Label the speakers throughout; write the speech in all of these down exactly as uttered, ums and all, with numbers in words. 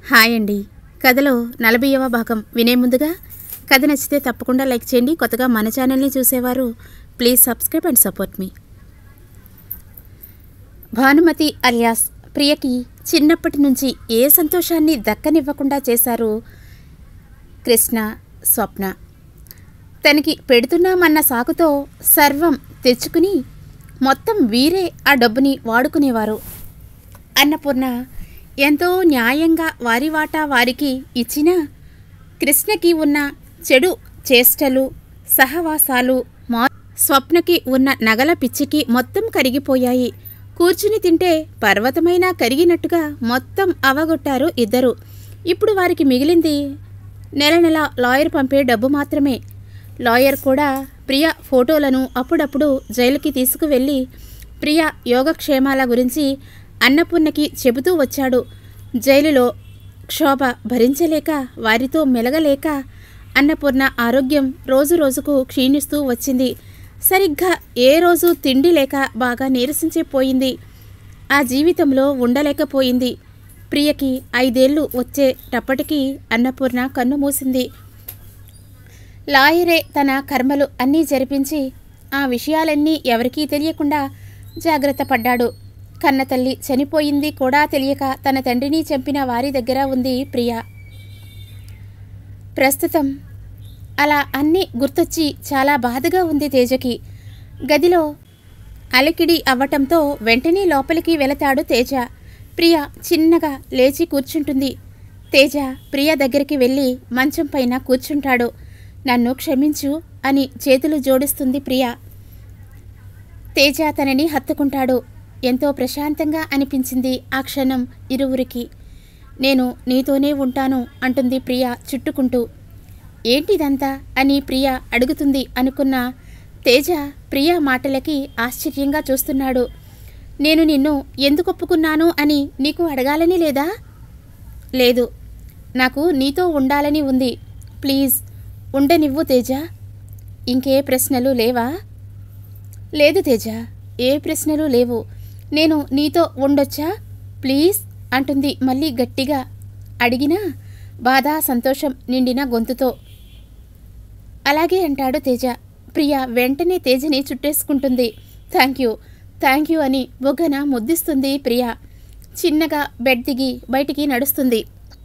Speaker 1: Hi అండి. కథలో నలభైవ భాగం వినే ముందుగా కథ నచ్చితే తప్పకుండా లైక్ చేయండి. కొత్తగా మన ఛానల్ని చూసేవారు please subscribe and support me. Bhanumathi alias ప్రియకి చిన్నప్పటి నుంచి ఏ సంతోషాన్ని దక్కనివ్వకుండా చేశారు కృష్ణ, స్వప్న. తనకి పెడుతున్నామన్న సాకుతో సర్వం తెచ్చుకుని మొత్తం వీరే ఆ డబ్బుని వాడుకునేవారు. అన్నపూర్ణ ఎంతో న్యాయంగా వారి వాటా వారికి ఇచ్చినా కృష్ణకి ఉన్న చెడు చేష్టలు, సహవాసాలు మా స్వప్నకి ఉన్న నగల పిచ్చికి మొత్తం కరిగిపోయాయి. కూర్చుని తింటే పర్వతమైనా కరిగినట్టుగా మొత్తం అవగొట్టారు ఇద్దరు. ఇప్పుడు వారికి మిగిలింది నెల నెల లాయర్ పంపే డబ్బు మాత్రమే. లాయర్ కూడా ప్రియ ఫోటోలను అప్పుడప్పుడు జైలుకి తీసుకువెళ్ళి ప్రియ యోగక్షేమాల గురించి అన్నపూర్ణకి చెబుతూ వచ్చాడు. జైలులో క్షోభ భరించలేక, వారితో మెలగలేక అన్నపూర్ణ ఆరోగ్యం రోజు రోజుకు క్షీణిస్తూ వచ్చింది. సరిగ్గా ఏ రోజు తిండి లేక బాగా నీరసించిపోయింది. ఆ జీవితంలో ఉండలేకపోయింది. ప్రియకి ఐదేళ్లు వచ్చేటప్పటికీ అన్నపూర్ణ కన్ను మూసింది. లాయరే తన కర్మలు అన్నీ జరిపించి ఆ విషయాలన్నీ ఎవరికీ తెలియకుండా జాగ్రత్త పడ్డాడు. కన్నతల్లి చనిపోయింది కూడా తెలియక తన తండ్రిని చంపిన వారి దగ్గర ఉంది ప్రియ. ప్రస్తుతం అలా అన్నీ గుర్తొచ్చి చాలా బాధగా ఉంది తేజకి. గదిలో అలికిడి అవ్వటంతో వెంటనే లోపలికి వెళతాడు తేజ. ప్రియ చిన్నగా లేచి కూర్చుంటుంది. తేజ ప్రియ దగ్గరికి వెళ్ళి మంచం పైన కూర్చుంటాడు. నన్ను క్షమించు అని చేతులు జోడిస్తుంది ప్రియ. తేజ తనని హత్తుకుంటాడు. ఎంతో ప్రశాంతంగా అనిపించింది ఆ క్షణం ఇరువురికి. నేను నీతోనే ఉంటాను అంటుంది ప్రియ చుట్టుకుంటూ. ఏంటిదంతా అని ప్రియ అడుగుతుంది అనుకున్న తేజ ప్రియ మాటలకి ఆశ్చర్యంగా చూస్తున్నాడు. నేను నిన్ను ఎందుకు ఒప్పుకున్నాను అని నీకు అడగాలని లేదా? లేదు, నాకు నీతో ఉండాలని ఉంది. ప్లీజ్ ఉండనివ్వు తేజ. ఇంకే ప్రశ్నలు లేవా? లేదు తేజ, ఏ ప్రశ్నలు లేవు. నేను నీతో ఉండొచ్చా ప్లీజ్ అంటుంది మళ్ళీ గట్టిగా, అడిగినా బాధ సంతోషం నిండిన గొంతుతో. అలాగే అంటాడు తేజ. ప్రియ వెంటనే తేజని చుట్టేసుకుంటుంది. థ్యాంక్ యూ థ్యాంక్ యూ అని బొగ్గన ముద్దిస్తుంది ప్రియ. చిన్నగా బెడ్ దిగి బయటికి నడుస్తుంది.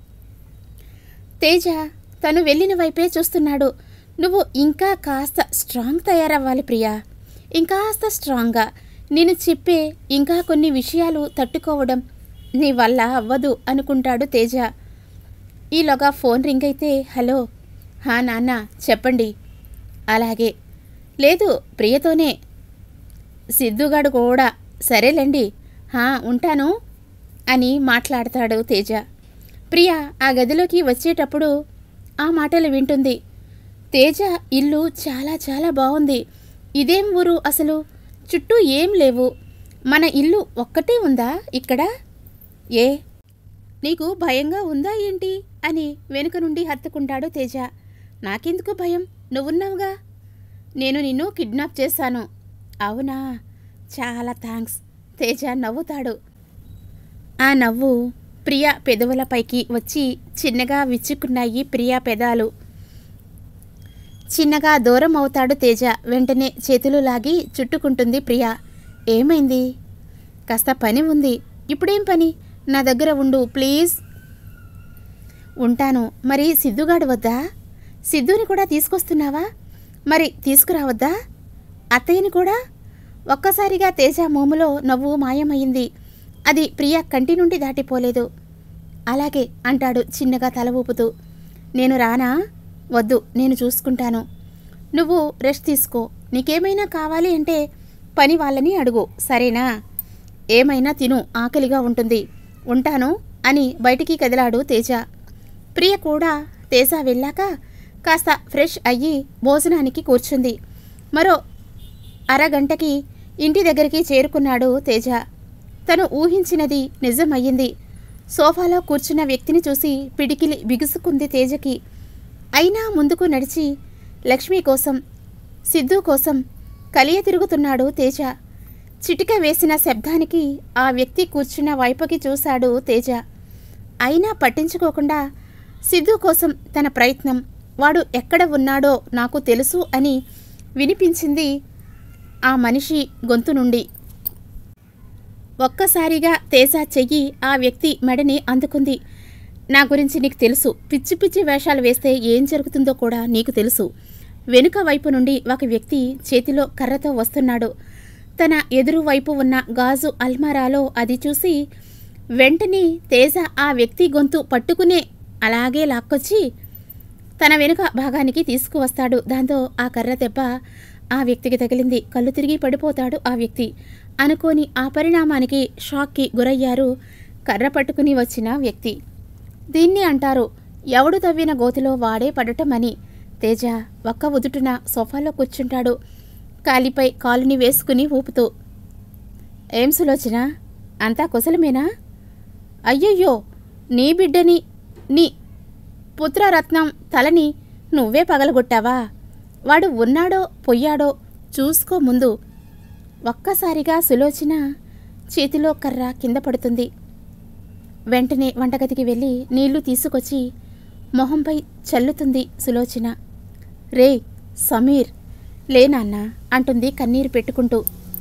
Speaker 1: తేజ తను వెళ్ళిన వైపే చూస్తున్నాడు. నువ్వు ఇంకా కాస్త స్ట్రాంగ్ తయారవ్వాలి ప్రియా, ఇంకాస్త స్ట్రాంగ్గా. నేను చెప్పే ఇంకా కొన్ని విషయాలు తట్టుకోవడం నీ వల్ల అవ్వదు అనుకుంటాడు తేజ. ఈలోగా ఫోన్ రింగ్ అయితే హలో. హా నాన్న చెప్పండి. అలాగే. లేదు ప్రియతోనే. సిద్ధుగాడు కూడా. సరేలేండి, హా ఉంటాను అని మాట్లాడతాడు తేజ. ప్రియ ఆ గదిలోకి వచ్చేటప్పుడు ఆ మాటలు వింటుంది. తేజ ఇల్లు చాలా చాలా బాగుంది. ఇదేం ఊరు అసలు? చుట్టూ ఏం లేవు. మన ఇల్లు ఒక్కటే ఉందా ఇక్కడ? ఏ నీకు భయంగా ఉందా ఏంటి అని వెనుక నుండి హత్తుకుంటాడు తేజ. నాకెందుకు భయం, నువ్వున్నావుగా. నేను నిన్ను కిడ్నాప్ చేశాను. అవునా, చాలా థ్యాంక్స్. తేజ నవ్వుతాడు. ఆ నవ్వు ప్రియ పెదవులపైకి వచ్చి చిన్నగా విచ్చుకున్నాయి ప్రియ పెదాలు. చిన్నగా దూరం అవుతాడు తేజ. వెంటనే చేతులు లాగి చుట్టుకుంటుంది ప్రియ. ఏమైంది? కాస్త పని ఉంది. ఇప్పుడేం పని? నా దగ్గర ఉండు ప్లీజ్. ఉంటాను. మరి సిద్ధుగాడు వద్దా? సిద్ధుని కూడా తీసుకొస్తున్నావా? మరి తీసుకురావద్దా? అత్తయ్యని కూడా? ఒక్కసారిగా తేజ మోములో నవ్వు మాయమైంది. అది ప్రియ కంటి నుండి దాటిపోలేదు. అలాగే అంటాడు చిన్నగా తల ఊపుతూ. నేను రానా? వద్దు, నేను చూసుకుంటాను. నువ్వు రెస్ట్ తీసుకో. నీకేమైనా కావాలి అంటే పని వాళ్ళని అడుగు, సరేనా? ఏమైనా తిను, ఆకలిగా ఉంటుంది. ఉంటాను అని బయటికి కదిలాడు తేజ. ప్రియ కూడా తేజ వెళ్ళాక కాస్త ఫ్రెష్ అయ్యి భోజనానికి కూర్చుంది. మరో అరగంటకి ఇంటి దగ్గరికి చేరుకున్నాడు తేజ. తను ఊహించినది నిజమయ్యింది. సోఫాలో కూర్చున్న వ్యక్తిని చూసి పిడికిలి బిగుసుకుంది తేజకి. అయినా ముందుకు నడిచి లక్ష్మి కోసం, సిద్ధు కోసం కలియ తిరుగుతున్నాడు తేజ. చిటిక వేసిన శబ్దానికి ఆ వ్యక్తి కూర్చున్న వైపుకి చూశాడు తేజ. అయినా పట్టించుకోకుండా సిద్ధు కోసం తన ప్రయత్నం, వాడు ఎక్కడ ఉన్నాడో నాకు తెలుసు అని వినిపించింది ఆ మనిషి గొంతు నుండి. ఒక్కసారిగా తేజ చెయ్యి ఆ వ్యక్తి మెడని అందుకుంది. నా గురించి నీకు తెలుసు. పిచ్చి పిచ్చి వేషాలు వేస్తే ఏం జరుగుతుందో కూడా నీకు తెలుసు. వెనుక వైపు నుండి ఒక వ్యక్తి చేతిలో కర్రతో వస్తున్నాడు. తన ఎదురు వైపు ఉన్న గాజు అల్మారాలో అది చూసి వెంటనే తేజ ఆ వ్యక్తి గొంతు పట్టుకునే అలాగే లాక్కొచ్చి తన వెనుక భాగానికి తీసుకువస్తాడు. దాంతో ఆ కర్ర దెబ్బ ఆ వ్యక్తికి తగిలింది. కళ్ళు తిరిగి పడిపోతాడు ఆ వ్యక్తి. అనుకోని ఆ పరిణామానికి షాక్కి గురయ్యారు కర్ర పట్టుకుని వచ్చిన వ్యక్తి. దీన్ని అంటారు ఎవడు తవ్విన గోతిలో వాడే పడటం అని. తేజ ఒక్క ఉదుటున సోఫాలో కూర్చుంటాడు, కాలిపై కాలుని వేసుకుని ఊపుతూ. ఏం సులోచన, అంతా కుశలమేనా? అయ్యయ్యో, నీ బిడ్డని, నీ పుత్రరత్నం తలని నువ్వే పగలగొట్టావా? వాడు ఉన్నాడో పొయ్యాడో చూసుకో ముందు. ఒక్కసారిగా సులోచన చేతిలో కర్ర కింద పడుతుంది. వెంటనే వంటగదికి వెళ్ళి నీళ్లు తీసుకొచ్చి మొహంపై చల్లుతుంది సులోచన. రే సమీర్, లేనాన్న అంటుంది కన్నీరు పెట్టుకుంటూ.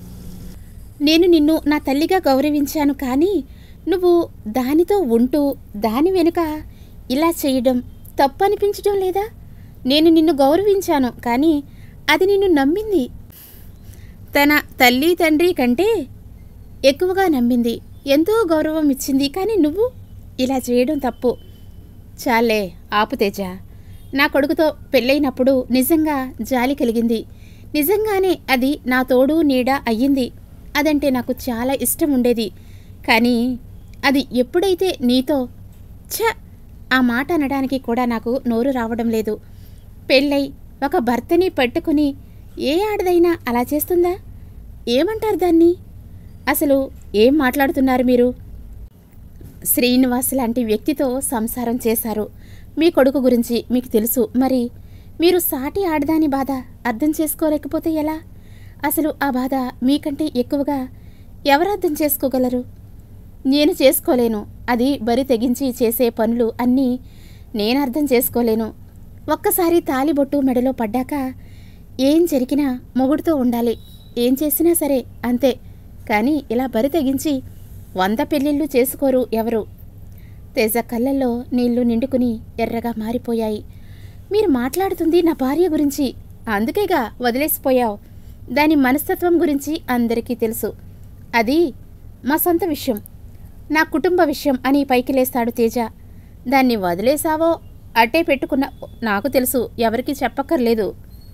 Speaker 1: నేను నిన్ను నా తల్లిగా గౌరవించాను, కానీ నువ్వు దానితో ఉంటూ దాని వెనుక ఇలా చేయడం తప్పనిపించడం లేదా? నేను నిన్ను గౌరవించాను, కానీ అది నిన్ను నమ్మింది. తన తల్లి తండ్రి కంటే ఎక్కువగా నమ్మింది, ఎంతో గౌరవం ఇచ్చింది, కానీ నువ్వు ఇలా చేయడం తప్పు. చాలే ఆపు తేజ. నా కొడుకుతో పెళ్ళైనప్పుడు నిజంగా జాలి కలిగింది. నిజంగానే అది నా తోడు నీడ అయ్యింది. అదంటే నాకు చాలా ఇష్టం ఉండేది. కానీ అది ఎప్పుడైతే నీతో ఛ ఆ మాట అనడానికి కూడా నాకు నోరు రావడం లేదు. పెళ్ళై ఒక భర్తని పట్టుకుని ఏ ఆడదైనా అలా చేస్తుందా? ఏమంటారు దాన్ని? అసలు ఏం మాట్లాడుతున్నారు మీరు? శ్రీనివాస్ లాంటి వ్యక్తితో సంసారం చేశారు. మీ కొడుకు గురించి మీకు తెలుసు. మరి మీరు సాటి ఆడదాని బాధ అర్థం చేసుకోలేకపోతే ఎలా? అసలు ఆ బాధ మీకంటే ఎక్కువగా ఎవరు అర్థం చేసుకోగలరు? నేను చేసుకోలేను. అది బరి తెగించి చేసే పనులు అన్నీ నేను అర్థం చేసుకోలేను. ఒక్కసారి తాలిబొట్టు మెడలో పడ్డాక ఏం జరిగినా మొగుడుతో ఉండాలి. ఏం చేసినా సరే అంతే. కానీ ఇలా బరి తెగించి వంద పెళ్ళిళ్ళు చేసుకోరు ఎవరు. తేజ కళ్ళల్లో నీళ్లు నిండుకుని ఎర్రగా మారిపోయాయి. మీరు మాట్లాడుతుంది నా భార్య గురించి, అందుకేగా వదిలేసిపోయావు. దాని మనస్తత్వం గురించి అందరికీ తెలుసు. అది మా సొంత విషయం, నా కుటుంబ విషయం అని పైకి లేస్తాడు తేజ. దాన్ని వదిలేసావో అట్టే పెట్టుకున్న నాకు తెలుసు. ఎవరికి చెప్పక్కర్లేదు.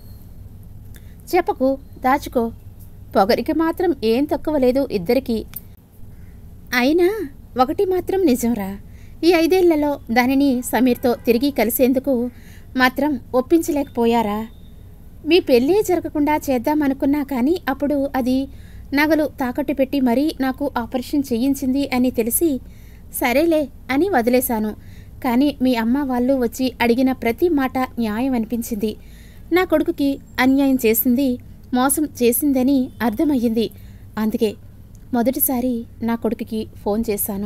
Speaker 1: చెప్పకు, దాచుకో. పొగరికి మాత్రం ఏం తక్కువ లేదు ఇద్దరికీ. అయినా ఒకటి మాత్రం నిజంరా, ఈ ఐదేళ్లలో దానిని సమీర్తో తిరిగి కలిసేందుకు మాత్రం ఒప్పించలేకపోయారా? మీ పెళ్ళే జరగకుండా చేద్దామనుకున్నా, కానీ అప్పుడు అది నగలు తాకట్టు పెట్టి మరీ నాకు ఆపరేషన్ చేయించింది అని తెలిసి సరేలే అని వదిలేశాను. కానీ మీ అమ్మ వాళ్ళు వచ్చి అడిగిన ప్రతి మాట న్యాయం అనిపించింది. నా కొడుకుకి అన్యాయం చేసింది, మోసం చేసిందని అర్థమయ్యింది. అందుకే మొదటిసారి నా కొడుకుకి ఫోన్ చేశాను.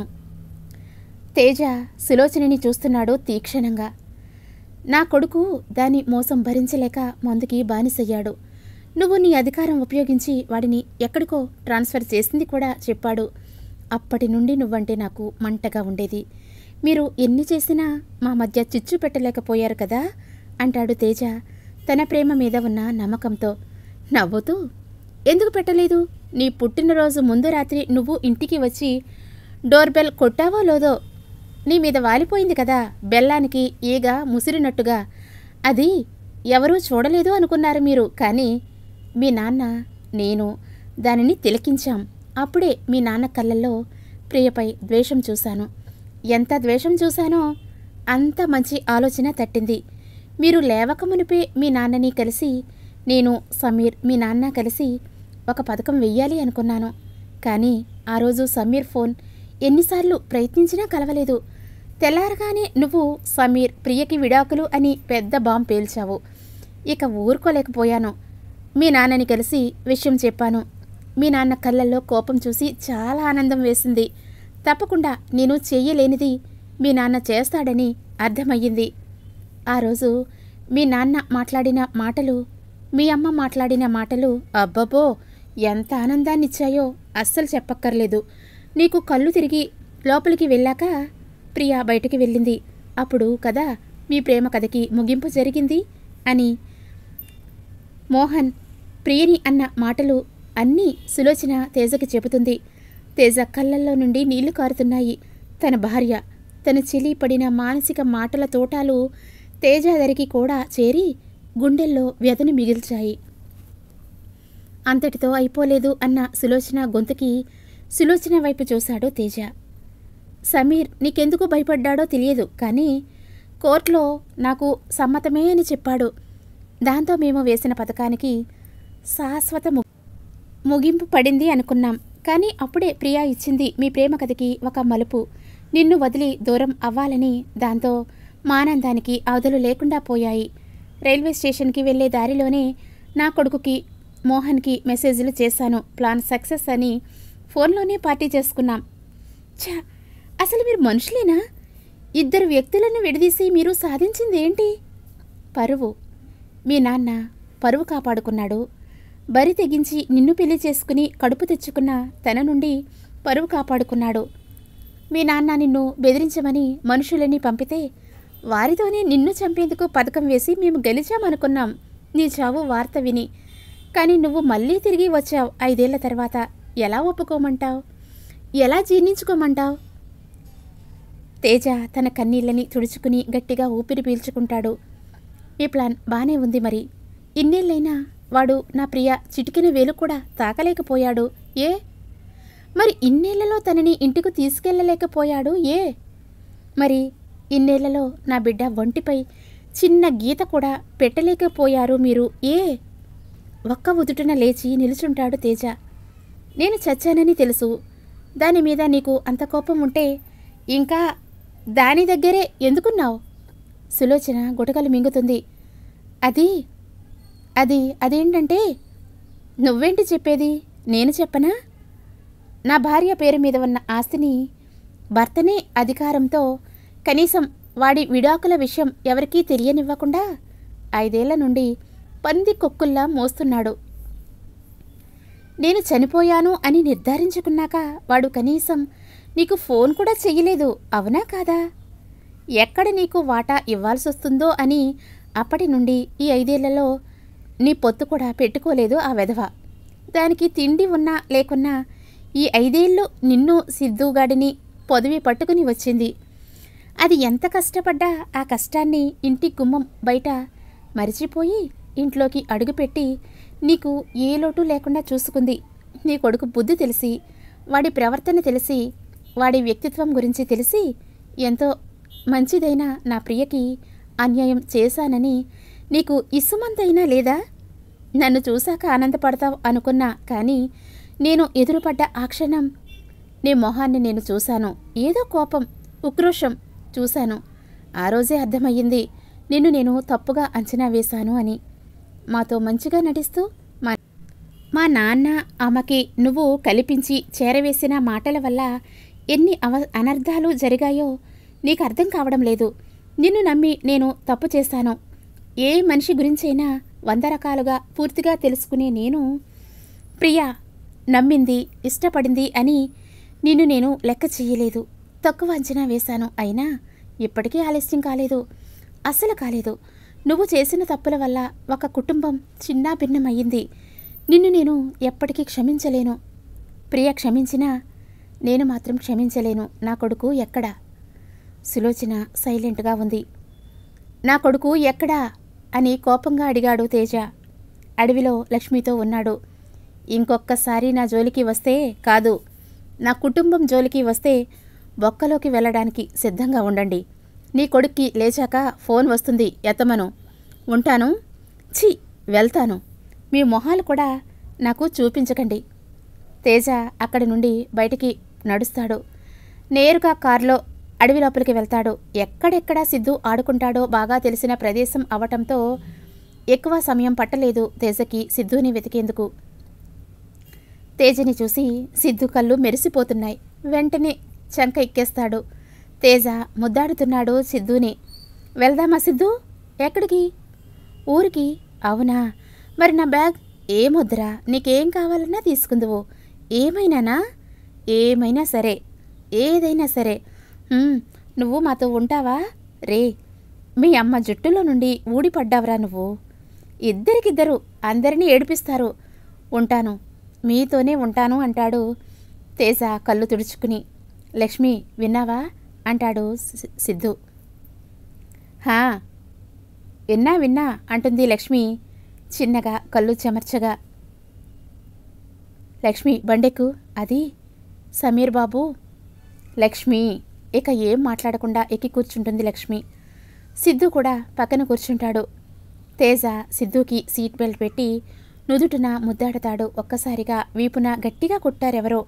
Speaker 1: తేజ సులోచనని చూస్తున్నాడు తీక్షణంగా. నా కొడుకు దాని మోసం భరించలేక మందుకి బానిసయ్యాడు. నువ్వు నీ అధికారం ఉపయోగించి వాడిని ఎక్కడికో ట్రాన్స్ఫర్ చేసింది కూడా చెప్పాడు. అప్పటి నుండి నువ్వంటే నాకు మంటగా ఉండేది. మీరు ఎన్ని చేసినా మా మధ్య చిచ్చు పెట్టలేకపోయారు కదా అంటాడు తేజ తన ప్రేమ మీద ఉన్న నమ్మకంతో నవ్వుతూ. ఎందుకు పెట్టలేదు? నీ పుట్టినరోజు ముందు రాత్రి నువ్వు ఇంటికి వచ్చి డోర్ బెల్ కొట్టావో లేదో నీ మీద వాలిపోయింది కదా, బెల్లానికి ఈగ ముసిరినట్టుగా. అది ఎవరూ చూడలేదు అనుకున్నారు మీరు, కానీ మీ నాన్న నేను దానిని తిలకించాం. అప్పుడే మీ నాన్న కళ్ళల్లో ప్రియపై ద్వేషం చూశాను. ఎంత ద్వేషం చూశానో అంత మంచి ఆలోచన తట్టింది. మీరు లేవకమునిపే మీ నాన్నని కలిసి నేను, సమీర్, మీ నాన్న కలిసి ఒక పథకం వెయ్యాలి అనుకున్నాను. కానీ ఆ రోజు సమీర్ ఫోన్ ఎన్నిసార్లు ప్రయత్నించినా కలవలేదు. తెల్లారగానే నువ్వు సమీర్ ప్రియకి విడాకులు అని పెద్ద బాంబు పేల్చావు. ఇక ఊరుకోలేకపోయాను. మీ నాన్నని కలిసి విషయం చెప్పాను. మీ నాన్న కళ్ళల్లో కోపం చూసి చాలా ఆనందం వేసింది. తప్పకుండా నేను చెయ్యలేనిది మీ నాన్న చేస్తాడని అర్థమయ్యింది. ఆ రోజు మీ నాన్న మాట్లాడిన మాటలు, మీ అమ్మ మాట్లాడిన మాటలు అబ్బబ్బో ఎంత ఆనందాన్నిచ్చాయో అస్సలు చెప్పక్కర్లేదు. నీకు కళ్ళు తిరిగి లోపలికి వెళ్ళాక ప్రియ బయటికి వెళ్ళింది. అప్పుడు కదా మీ ప్రేమ కథకి ముగింపు జరిగింది అని మోహన్ ప్రియని అన్న మాటలు అన్నీ సులోచన తేజకి చెబుతుంది. తేజ కళ్ళల్లో నుండి నీళ్లు కారుతున్నాయి. తన భార్య, తన చెలి పడిన మానసిక మాటల తోటాలు తేజ దరికి కూడా చేరి గుండెల్లో వ్యధను మిగిల్చాయి. అంతటితో అయిపోలేదు అన్న సులోచన గొంతుకి సులోచన వైపు చూశాడు తేజ. సమీర్ నీకెందుకు భయపడ్డాడో తెలియదు, కానీ కోర్టులో నాకు సమ్మతమే అని చెప్పాడు. దాంతో మేము వేసిన పథకానికి శాశ్వత ముగింపు పడింది అనుకున్నాం. కానీ అప్పుడే ప్రియా ఇచ్చింది మీ ప్రేమ కథకి ఒక మలుపు. నిన్ను వదిలి దూరం అవ్వాలని. దాంతో మానందానికి అవధులు లేకుండా పోయాయి. రైల్వే స్టేషన్కి వెళ్లే దారిలోనే నా కొడుకుకి మోహన్కి మెసేజ్లు చేశాను. ప్లాన్ సక్సెస్ అని ఫోన్లోనే పార్టీ చేసుకున్నాం. ఛా, అసలు మీరు మనుషులేనా? ఇద్దరు వ్యక్తులను విడదీసి మీరు సాధించింది ఏంటి? పరువు. మీ నాన్న పరువు కాపాడుకున్నాడు. బరి తెగించి నిన్ను పెళ్లి చేసుకుని కడుపు తెచ్చుకున్న తన నుండి పరువు కాపాడుకున్నాడు. మీ నాన్న నిన్ను బెదిరించమని మనుషులని పంపితే వారితోనే నిన్ను చంపేందుకు పథకం వేసి మేము గెలిచామనుకున్నాం నీ చావు వార్త విని. కానీ నువ్వు మళ్ళీ తిరిగి వచ్చావు ఐదేళ్ల తర్వాత. ఎలా ఒప్పుకోమంటావు? ఎలా జీర్ణించుకోమంటావు? తేజ తన కన్నీళ్ళని తుడుచుకుని గట్టిగా ఊపిరి పీల్చుకుంటాడు. ఈ ప్లాన్ బానే ఉంది. మరి ఇన్నేళ్ళైనా వాడు నా ప్రియ చిటికిన వేలు కూడా తాకలేకపోయాడు. ఏ మరి ఇన్నేళ్లలో తనని ఇంటికి తీసుకెళ్ళలేకపోయాడు? ఏ మరి ఇన్నేళ్లలో నా బిడ్డ ఒంటిపై చిన్న గీత కూడా పెట్టలేకపోయారు మీరు? ఏ ఒక్క ఉదుటున లేచి నిలుచుంటాడు తేజ. నేను చచ్చానని తెలుసు. దాని మీద నీకు అంత కోపం ఉంటే ఇంకా దాని దగ్గరే ఎందుకున్నావు? సులోచన గుటకలు మింగుతుంది. అది అది అదేంటంటే నువ్వేంటి చెప్పేది? నేను చెప్పనా? నా భార్య పేరు మీద ఉన్న ఆస్తిని భర్తనే అధికారంతో కనీసం వాడి విడాకుల విషయం ఎవరికీ తెలియనివ్వకుండా ఐదేళ్ల నుండి పంది కొక్కుల్లా మోస్తున్నాడు. నేను చనిపోయాను అని నిర్ధారించుకున్నాక వాడు కనీసం నీకు ఫోన్ కూడా చెయ్యలేదు. అవునా కాదా? ఎక్కడ నీకు వాటా ఇవ్వాల్సొస్తుందో అని అప్పటి నుండి ఈ ఐదేళ్లలో నీ పొత్తు కూడా పెట్టుకోలేదు ఆ వెధవ. దానికి తిండి ఉన్నా లేకున్నా ఈ ఐదేళ్ళు నిన్ను సిద్ధుగాడిని పొదివి పట్టుకుని వచ్చింది. అది ఎంత కష్టపడ్డా ఆ కష్టాన్ని ఇంటి గుమ్మం బయట మరిచిపోయి ఇంట్లోకి అడుగుపెట్టి నీకు ఏ లోటు లేకుండా చూసుకుంది. నీ కొడుకు బుద్ధి తెలిసి, వాడి ప్రవర్తన తెలిసి, వాడి వ్యక్తిత్వం గురించి తెలిసి ఎంతో మంచిదైన నా ప్రియకి అన్యాయం చేశానని నీకు ఇసుమంతైనా లేదా? నన్ను చూశాక ఆనందపడతావు అనుకున్నా, కానీ నేను ఎదురుపడ్డ ఆ క్షణం నీ మొహాన్ని నేను చూశాను. ఏదో కోపం, ఉక్రోషం చూశాను. ఆ రోజే అర్థమయ్యింది నిన్ను నేను తప్పుగా అంచనా వేశాను అని. మాతో మంచిగా నటిస్తూ మా మా నాన్న అమ్మకి నువ్వు కల్పించి చేరవేసిన మాటల వల్ల ఎన్ని అవ అనర్థాలు జరిగాయో నీకు అర్థం కావడం లేదు. నిన్ను నమ్మి నేను తప్పు చేశాను. ఏ మనిషి గురించైనా వంద రకాలుగా పూర్తిగా తెలుసుకునే నేను ప్రియా నమ్మింది, ఇష్టపడింది అని నిన్ను నేను లెక్క చేయలేదు. తక్కువ అంచనా వేశాను. అయినా ఇప్పటికీ ఆలస్యం కాలేదు. అస్సలు కాలేదు. నువ్వు చేసిన తప్పుల వల్ల ఒక కుటుంబం చిన్నా భిన్నమయ్యింది. నిన్ను నేను ఎప్పటికీ క్షమించలేను. ప్రియ క్షమించినా నేను మాత్రం క్షమించలేను. నా కొడుకు ఎక్కడా? సులోచన సైలెంట్గా ఉంది. నా కొడుకు ఎక్కడా అని కోపంగా అడిగాడు తేజ. అడవిలో లక్ష్మితో ఉన్నాడు. ఇంకొక్కసారి నా జోలికి వస్తే కాదు, నా కుటుంబం జోలికి వస్తే బొక్కలోకి వెళ్ళడానికి సిద్ధంగా ఉండండి. నీ కొడుక్కి లేచాక ఫోన్ వస్తుంది, ఎత్తమను. ఉంటాను. ఛీ, వెళ్తాను. మీ మొహాలు కూడా నాకు చూపించకండి. తేజ అక్కడి నుండి బయటికి నడుస్తాడు. నేరుగా కారులో అడవి లోపలికి వెళ్తాడు. ఎక్కడెక్కడ సిద్ధు ఆడుకుంటాడో బాగా తెలిసిన ప్రదేశం అవటంతో ఎక్కువ సమయం పట్టలేదు తేజకి సిద్ధుని వెతికేందుకు. తేజని చూసి సిద్ధు కళ్ళు మెరిసిపోతున్నాయి. వెంటనే చంక ఎక్కేస్తాడు. తేజ ముద్దాడుతున్నాడు సిద్ధుని. వెళ్దామా సిద్ధు? ఎక్కడికి? ఊరికి. అవునా, మరి నా బ్యాగ్ ఏమొద్దురా, నీకేం కావాలన్నా తీసుకుందువు. ఏమైనానా? ఏమైనా సరే, ఏదైనా సరే. నువ్వు మాతో ఉంటావా? రే, మీ అమ్మ జుట్టులో నుండి ఊడిపడ్డావురా నువ్వు. ఇద్దరికిద్దరు అందరినీ ఏడిపిస్తారు. ఉంటాను, మీతోనే ఉంటాను అంటాడు తేజ కళ్ళు తుడుచుకుని. లక్ష్మి విన్నావా అంటాడు సిద్ధు. హా విన్నా విన్నా అంటుంది లక్ష్మి చిన్నగా కళ్ళు చెమర్చగా. లక్ష్మి బండెక్కు, అది సమీర్ బాబు. లక్ష్మి ఇక ఏం మాట్లాడకుండా ఎక్కి కూర్చుంటుంది లక్ష్మి. సిద్ధు కూడా పక్కన కూర్చుంటాడు. తేజ సిద్ధుకి సీట్ బెల్ట్ పెట్టి నుదుటిన ముద్దాడతాడు. ఒక్కసారిగా వీపున గట్టిగా కొట్టారెవరో.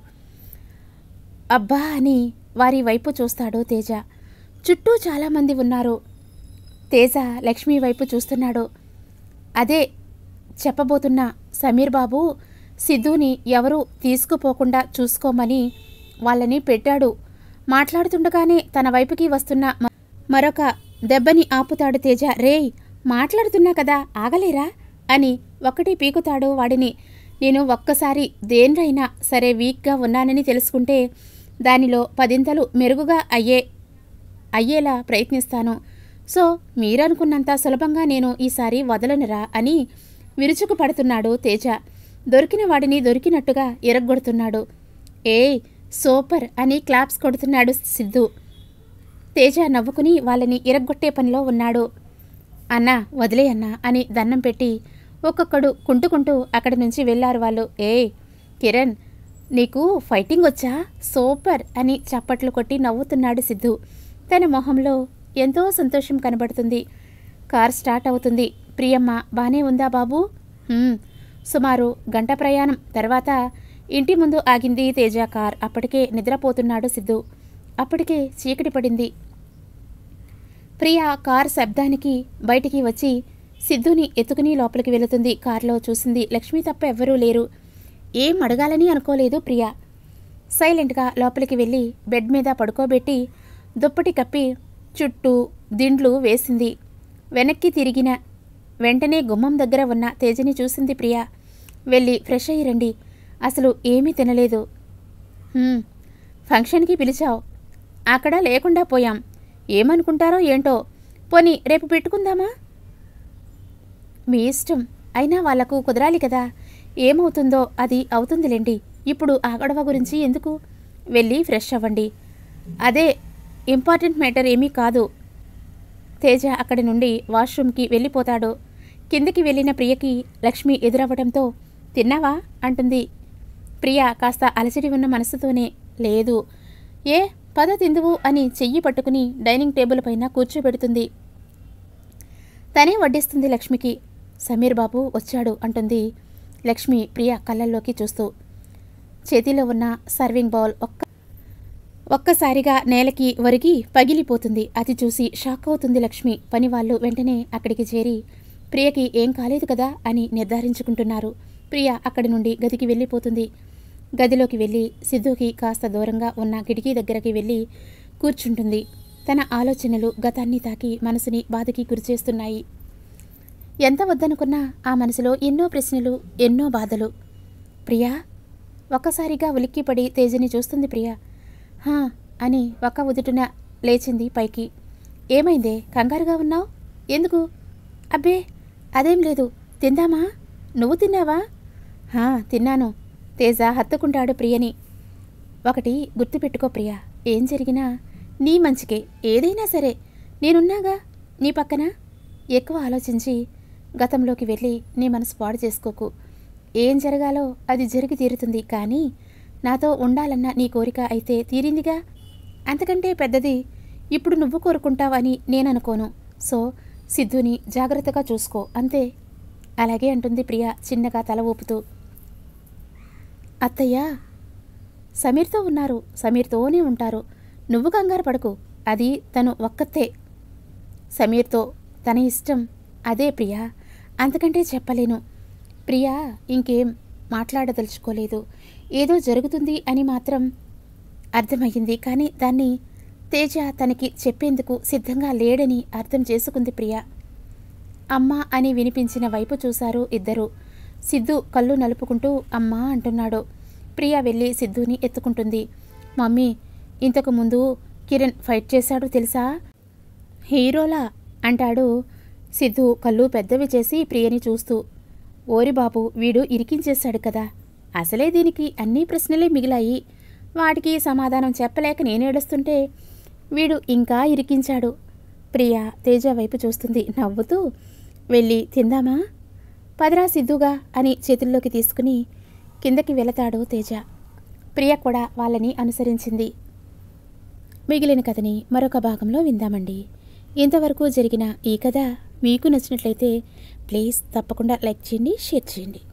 Speaker 1: అబ్బా అని వారి వైపు చూస్తాడు తేజ. చుట్టూ చాలామంది ఉన్నారు. తేజ లక్ష్మి వైపు చూస్తున్నాడు. అదే చెప్పబోతున్నా, సమీర్ బాబు సిద్ధుని ఎవరూ తీసుకుపోకుండా చూసుకోమని వాళ్ళని పెట్టాడు. మాట్లాడుతుండగానే తన వైపుకి వస్తున్న మరొక దెబ్బని ఆపుతాడు తేజ. రేయ్, మాట్లాడుతున్నా కదా, ఆగలేరా అని ఒకటి పీకుతాడు వాడిని. నేను ఒక్కసారి దేనిరైనా సరే వీక్గా ఉన్నానని తెలుసుకుంటే దానిలో పదింతలు మెరుగుగా అయ్యే అయ్యేలా ప్రయత్నిస్తాను. సో మీరనుకున్నంత సులభంగా నేను ఈసారి వదలనురా అని విరుచుకు పడుతున్నాడు తేజ. దొరికిన వాడిని దొరికినట్టుగా ఎరగొడుతున్నాడు. ఏయ్ సూపర్ అని క్లాప్స్ కొడుతున్నాడు సిద్ధు. తేజ నవ్వుకుని వాళ్ళని ఇరగ్గొట్టే పనిలో ఉన్నాడు. అన్నా వదిలే అన్నా అని దండం పెట్టి ఒక్కొక్కడు కుంటుకుంటూ అక్కడి నుంచి వెళ్ళారు వాళ్ళు. ఏ కిరణ్, నీకు ఫైటింగ్ వచ్చా? సూపర్ అని చప్పట్లు కొట్టి నవ్వుతున్నాడు సిద్ధు. తన మొహంలో ఎంతో సంతోషం కనబడుతుంది. కార్ స్టార్ట్ అవుతుంది. ప్రియమ్మ బానే ఉందా బాబు? సుమారు గంట ప్రయాణం తర్వాత ఇంటి ముందు ఆగింది తేజ కార్. అప్పటికే నిద్రపోతున్నాడు సిద్ధు. అప్పటికే చీకటి పడింది. ప్రియ కార్ శబ్దానికి బయటికి వచ్చి సిద్ధుని ఎత్తుకుని లోపలికి వెళుతుంది. కారులో చూసింది లక్ష్మి తప్ప ఎవ్వరూ లేరు. ఏం అడగాలని అనుకోలేదు ప్రియ. సైలెంట్గా లోపలికి వెళ్ళి బెడ్ మీద పడుకోబెట్టి దుప్పటి కప్పి చుట్టూ దిండ్లు వేసింది. వెనక్కి తిరిగిన వెంటనే గుమ్మం దగ్గర ఉన్న తేజని చూసింది ప్రియ. వెళ్ళి ఫ్రెష్ అయ్యి రండి, అసలు ఏమీ తినలేదు. ఫంక్షన్కి పిలిచావు, అక్కడ లేకుండా పోయాం, ఏమనుకుంటారో ఏంటో. పోనీ రేపు పెట్టుకుందామా? మీ ఇష్టం, అయినా వాళ్లకు కుదరాలి కదా. ఏమవుతుందో అది అవుతుందిలేండి. ఇప్పుడు ఆ గొడవ గురించి ఎందుకు? వెళ్ళి ఫ్రెష్ అవ్వండి, అదే ఇంపార్టెంట్ మ్యాటర్ ఏమీ కాదు. తేజ అక్కడి నుండి వాష్రూమ్కి వెళ్ళిపోతాడు. కిందకి వెళ్ళిన ప్రియకి లక్ష్మి ఎదురవ్వడంతో తిన్నావా అంటుంది. ప్రియ కాస్త అలసడి ఉన్న మనసుతోనే లేదు. ఏ పద తిందువు అని చెయ్యి పట్టుకుని డైనింగ్ టేబుల్ పైన కూర్చోబెడుతుంది. తనే వడ్డిస్తుంది లక్ష్మికి. సమీర్ బాబు వచ్చాడు అంటుంది లక్ష్మి ప్రియ కళ్ళల్లోకి చూస్తూ. చేతిలో ఉన్న సర్వింగ్ బౌల్ ఒక్క ఒక్కసారిగా నేలకి ఒరిగి పగిలిపోతుంది. అది చూసి షాక్ అవుతుంది లక్ష్మి. పనివాళ్ళు వెంటనే అక్కడికి చేరి ప్రియకి ఏం కాలేదు కదా అని నిర్ధారించుకుంటున్నారు. ప్రియ అక్కడి నుండి గదికి వెళ్ళిపోతుంది. గదిలోకి వెళ్ళి సిద్ధుకి కాస్త దూరంగా ఉన్న కిటికీ దగ్గరికి వెళ్ళి కూర్చుంటుంది. తన ఆలోచనలు గతాన్ని తాకి మనసుని బాధకి గురిచేస్తున్నాయి. ఎంత వద్దనుకున్నా ఆ మనసులో ఎన్నో ప్రశ్నలు, ఎన్నో బాధలు. ప్రియా ఒక్కసారిగా ఉలిక్కిపడి తేజని చూస్తుంది ప్రియ. హా అని ఒక్క ఉదుటున లేచింది పైకి. ఏమైందే, కంగారుగా ఉన్నావు? ఎందుకు? అబ్బే అదేం లేదు, తిందామా? నువ్వు తిన్నావా? హా తిన్నాను. తేజ హత్తుకుంటాడు ప్రియని. ఒకటి గుర్తుపెట్టుకో ప్రియ, ఏం జరిగినా నీ మంచికే. ఏదైనా సరే నేనున్నాగా నీ పక్కన. ఎక్కువ ఆలోచించి గతంలోకి వెళ్ళి నీ మనసు పాడు చేసుకోకు. ఏం జరగాలో అది జరిగి తీరుతుంది. కానీ నాతో ఉండాలన్న నీ కోరిక అయితే తీరిందిగా. అంతకంటే పెద్దది ఇప్పుడు నువ్వు కోరుకుంటావని నేననుకోను. సో సిద్ధుని జాగ్రత్తగా చూసుకో అంతే. అలాగే అంటుంది ప్రియ చిన్నగా తల ఊపుతూ. అత్తయ్య సమీర్తో ఉన్నారు, సమీర్తోనే ఉంటారు. నువ్వు కంగారు పడకు, అది తను ఒక్కతే. సమీర్తో తన ఇష్టం. అదే ప్రియా, అంతకంటే చెప్పలేను. ప్రియా ఇంకేం మాట్లాడదలుచుకోలేదు. ఏదో జరుగుతుంది అని మాత్రం అర్థమయ్యింది. కానీ దాన్ని తేజ తనకి చెప్పేందుకు సిద్ధంగా లేడని అర్థం చేసుకుంది ప్రియ. అమ్మా అని వినిపించిన వైపు చూశారు ఇద్దరు. సిద్ధు కళ్ళు నలుపుకుంటూ అమ్మా అంటున్నాడు. ప్రియ వెళ్ళి సిద్ధుని ఎత్తుకుంటుంది. మమ్మీ, ఇంతకు ముందు కిరణ్ ఫైట్ చేశాడు తెలుసా? హీరోలా అంటాడు సిద్ధు కళ్ళు పెద్దవి చేసి ప్రియని చూస్తూ. ఓరి బాబు, వీడు ఇరికించేశాడు కదా. అసలే దీనికి అన్ని ప్రశ్నలే మిగిలాయి. వాటికి సమాధానం చెప్పలేక నేనేడుస్తుంటే వీడు ఇంకా ఇరికించాడు. ప్రియ తేజ వైపు చూస్తుంది నవ్వుతూ. వెళ్ళి తిందామా? పదరా సిద్ధుగా అని చేతుల్లోకి తీసుకుని కిందకి వెళతాడు తేజ. ప్రియ కూడా వాళ్ళని అనుసరించింది. మిగిలిన కథని మరొక భాగంలో విందామండి. ఇంతవరకు జరిగిన ఈ కథ మీకు నచ్చినట్లయితే ప్లీజ్ తప్పకుండా లైక్ చేయండి, షేర్ చేయండి.